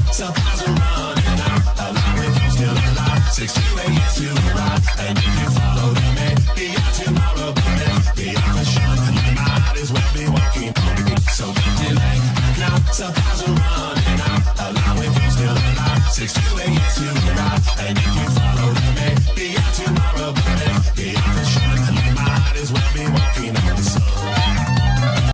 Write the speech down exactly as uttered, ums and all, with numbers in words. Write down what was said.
supplies are running out. Alive if you're still alive. Six to eight years to arrive. And if you follow the man, beyond tomorrow, buddy. Beyond the sun, you might as well be walking on the beat. So don't delay. Now supplies are running out. Alive if you're still alive. Six to eight years to arrive. And if you follow the man, beyond tomorrow,